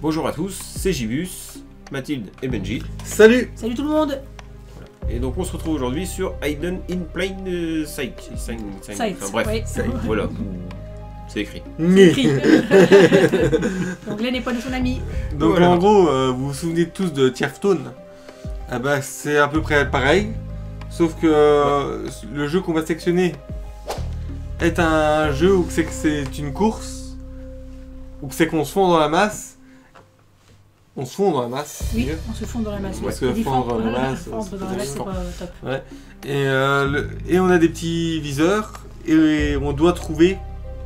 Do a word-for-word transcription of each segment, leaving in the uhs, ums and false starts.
Bonjour à tous, c'est Gibus, Mathilde et Benji. Salut. Salut tout le monde. Et donc on se retrouve aujourd'hui sur Hidden in Plain euh, Sight. Sight, Sight, Sight, enfin bref, ouais. Sight, voilà, c'est écrit. Mais... Écrit. L'anglais n'est pas de son ami. Donc Voilà. en gros, euh, vous vous souvenez tous de Tierftone? Ah bah c'est à peu près pareil, sauf que euh, le jeu qu'on va sélectionner est un jeu où c'est que c'est une course, où c'est qu'on se fond dans la masse. On se fond dans la masse. Oui, mieux. on se fond dans la masse. Parce oui. que Il dit fondre fondre, dans la euh, masse, fondre c'est dans la masse, c'est fort. pas top. Ouais. Et, euh, le- et on a des petits viseurs et on doit trouver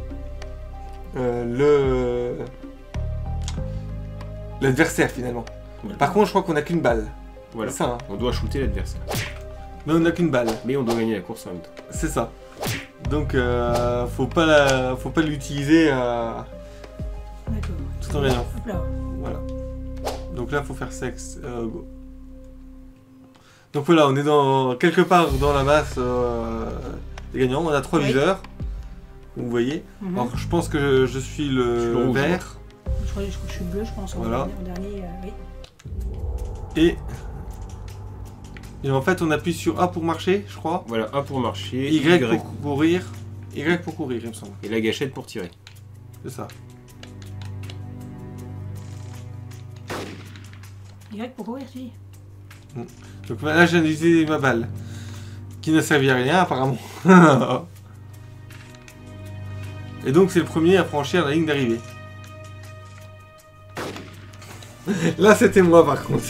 euh, le l'adversaire finalement. Ouais. Par contre, je crois qu'on a qu'une balle. Voilà, C'est ça, hein. on doit shooter l'adversaire. Mais on n'a qu'une balle. Mais on doit gagner la course en même temps. C'est ça. Donc, euh, faut pas la- faut pas l'utiliser euh, D'accord. tout en gagnant. Hop là. Voilà. Donc là, faut faire sexe. euh, go. Donc voilà, on est dans quelque part dans la masse euh, des gagnants. On a trois Oui. viseurs. Vous voyez. Mhm. Alors, je pense que je, je suis le, Je suis le rouge, vert. Je crois, je crois que je suis bleu, je pense. en Voilà. dernier- En dernier, euh, oui. Et, et en fait, on appuie sur A pour marcher, je crois. Voilà, A pour marcher, Y, pour courir. Y pour courir, il me semble. et la gâchette pour tirer. C'est ça. Y pour courir, tu dis. Donc là, j'ai utilisé ma balle. Qui ne servait à rien, apparemment. Et donc, c'est le premier à franchir la ligne d'arrivée. Là, c'était moi, par contre.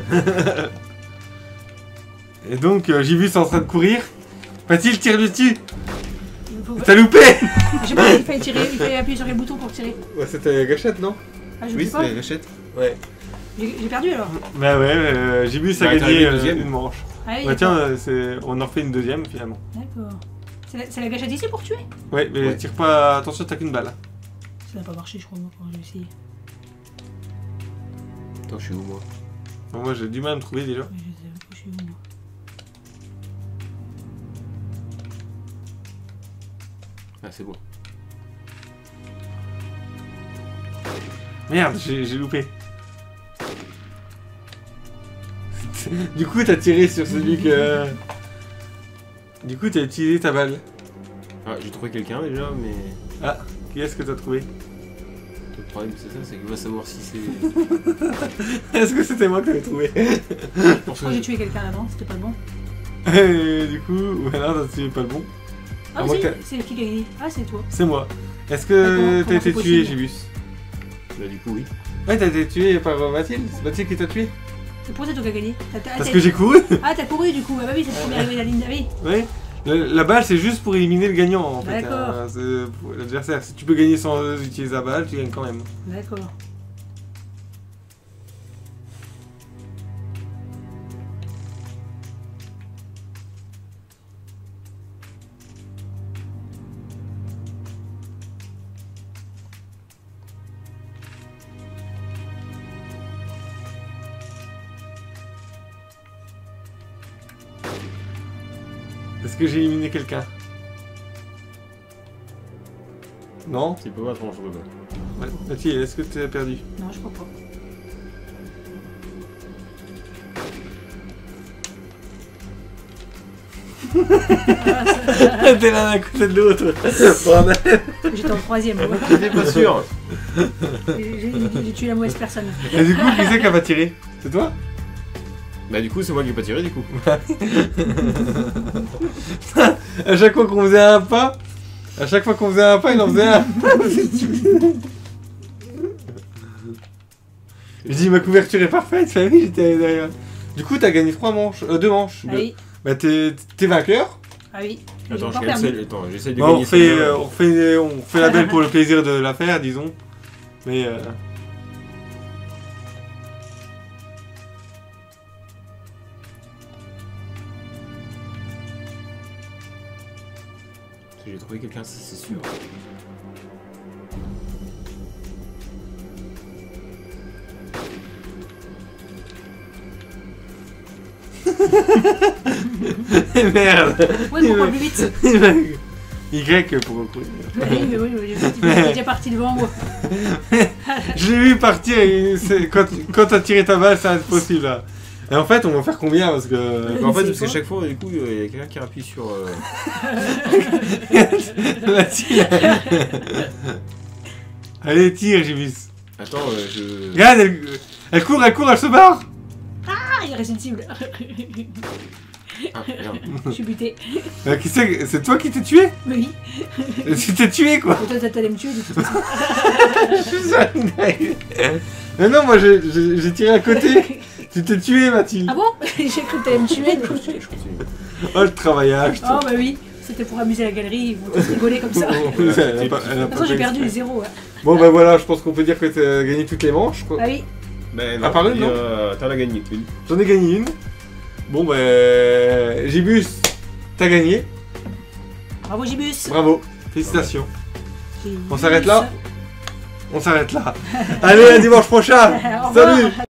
Et donc, euh, j'ai vu c'est en train de courir. Mathilde, tire dessus. Il faut- T'as loupé. Je sais pas, il fallait tirer, il fallait appuyer sur les boutons pour tirer. Ouais, c'était la gâchette, non? Ah, je sais pas. gâchette. Ouais. J'ai j'ai perdu alors. Bah ouais, euh, j'ai vu ça Bah, t'as gagner arrivé euh, deuxième. une manche. Ah oui, Bah tiens, d'accord. euh, c'est- on en refait une deuxième, finalement. D'accord. C'est la, c'est la gâchette ici pour tuer? Ouais, mais Ouais. tire pas... Attention, t'as qu'une balle. Ça n'a pas marché, je crois, moi, quand j'ai essayé. Attends, je suis où moi? Bon, moi, j'ai du mal à me trouver, déjà. Ouais, je sais pas, je suis où, moi. Ah, c'est bon. Merde, j'ai j'ai loupé. Du coup, t'as tiré sur celui que... Du coup, t'as utilisé ta balle. Ah, j'ai trouvé quelqu'un déjà, mais... Ah, qui est-ce que t'as trouvé? Le problème, c'est ça, c'est qu'il va savoir si c'est... Est-ce que c'était moi que t'avais trouvé? Pour Je crois que j'ai tué quelqu'un avant, c'était pas le bon. Et du coup, voilà, t'as tué pas le bon. Ah, Ah, mais moi, si, t'as- c'est qui qui a gagné. Ah, c'est toi. C'est moi. Est-ce D'accord, que t'as comment été c'est tué, possible Gibus? Bah, du coup, oui. Ouais, t'as été tué par euh, Mathilde? C'est Mathilde qui t'a tué? C'est pour ça que c'est toi qui as gagné. T'as- t'as- Parce t'as- que j'ai couru. Ah, t'as couru du coup. Ah, bah oui, c'est le premier arrivé à la ligne d'arrivée. Ouais. Le- La balle, c'est juste pour éliminer le gagnant, en fait. D'accord. Euh, c'est pour l'adversaire. Si tu peux gagner sans euh, utiliser la balle, tu gagnes quand même. D'accord. Est-ce que j'ai éliminé quelqu'un? Non? C'est pas mal, franchement, je peux pas. Ouais. Mathilde, est-ce que tu as perdu? Non, je crois pas. Ah, ça- T'es l'un à côté de l'autre. Bordel. J'étais en troisième. moi. J'étais pas sûr. J'ai j'ai- j'ai tué la mauvaise personne. Et du coup, qui c'est qui a pas tiré? C'est toi? Bah, du coup, c'est moi qui ai pas tiré, du coup. À chaque fois qu'on faisait un pas, à chaque fois qu'on faisait un pas, il en faisait un. Je dis ma couverture est parfaite, enfin oui j'étais derrière. Du coup t'as gagné trois manches, euh, deux manches. Ah oui. Bah t'es t'es vainqueur. Ah oui. J'ai Attends, je encore gagne perdu. celle- Attends, j'essaie de Bon, on gagner fait, celle-là. euh, on fait, on fait la belle pour le plaisir de la faire, disons. Mais euh... J'ai trouvé quelqu'un, ça, c'est sûr. merde. Ouais, pourquoi plus vite? Y pour courir. Oui, mais oui, oui, j'ai- il est déjà parti devant moi. Je l'ai vu partir et c'est- quand, quand t'as tiré ta balle, ça va être possible là. Et en fait, on va faire combien parce que. En fait, C'est parce que quoi chaque fois, du coup, il y a quelqu'un qui appuie sur. euh, La tire. Allez, tire, j'ai vu. Attends, euh, je. Regarde, elle, elle court, elle court, elle se barre. Ah, il reste une cible. Ah, merde. Je suis buté. Euh, qui c'est c'est toi qui t'es tué? Oui. Tu t'es tué quoi. Et toi, t'allais me tuer de toute façon. Mais non, moi j'ai- j'ai j'ai tiré à côté. Tu t'es tué, Mathilde. Ah bon? J'ai cru que t'allais me tuer. Je continue, je continue. Oh, le travaillage. Oh bah oui, c'était pour amuser la galerie, ils vont tous rigoler comme ça. De Elle a pas- elle a toute pas façon, j'ai fait perdu les exprès. zéros. hein. Bon, bah voilà, je pense qu'on peut dire que t'as gagné toutes les manches. Quoi. Ah oui. Ben À part une, non euh, T'en as gagné une. J'en ai gagné une. Bon, bah. Gibus, t'as gagné. Bravo Gibus. Bravo. Félicitations. Gibus. On s'arrête là On s'arrête là. Allez, à dimanche prochain. Au revoir. Salut.